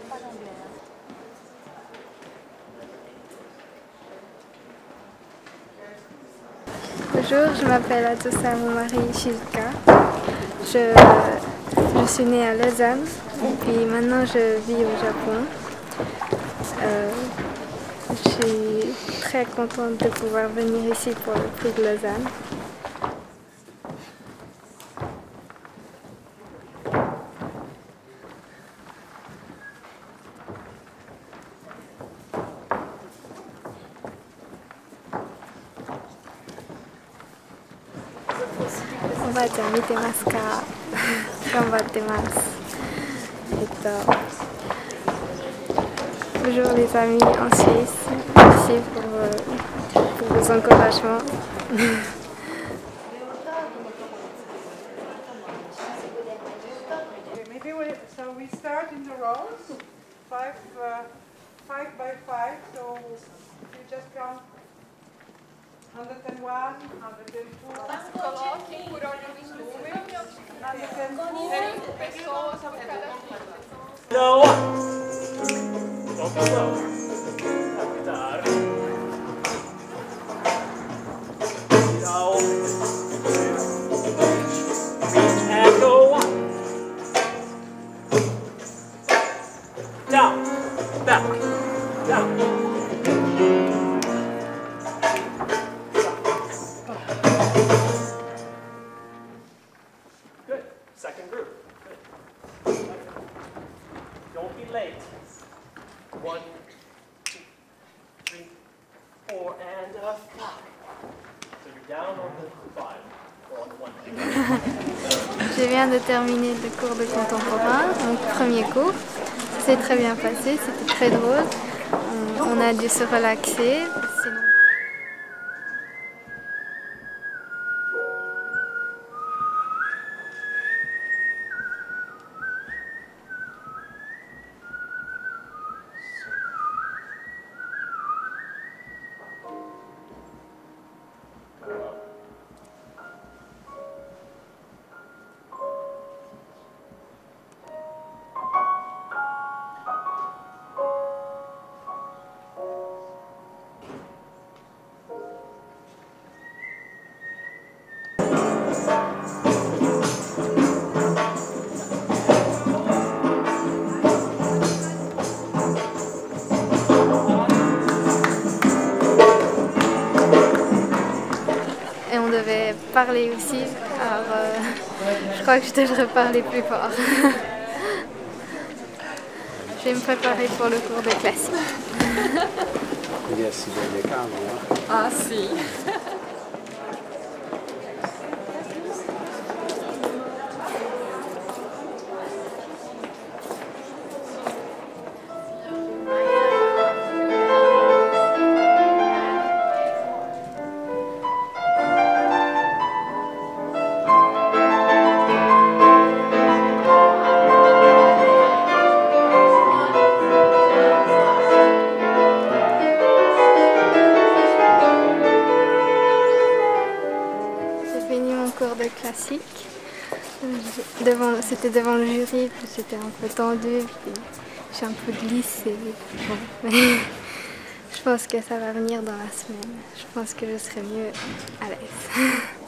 Bonjour, je m'appelle Atossa Momari Shizuka. Je suis née à Lausanne et puis maintenant je vis au Japon. Je suis très contente de pouvoir venir ici pour le prix de Lausanne.見てますか頑張ってます。Bonjour les amis en Suisse, merci pour vos encouragements. So we start in the rows, five by five, so you just count 101, 102, Good. Second group. Good. Don't be late. 1, 2, 3, 4, and 5. So you're down on the 5 or on the 1. Je viens de terminer le cours de contemporain, mon premier cours. Ça s'est très bien passé, c'était très drôle. On a dû se relaxer. Et on devait parler aussi, alors je crois que je devrais parler plus fort. Je vais me préparer pour le cours de classique. Ah si. Cours de classique. C'était devant le jury, puis c'était un peu tendu, puis j'ai un peu glissé. Bon, mais je pense que ça va venir dans la semaine. Je pense que je serai mieux à l'aise.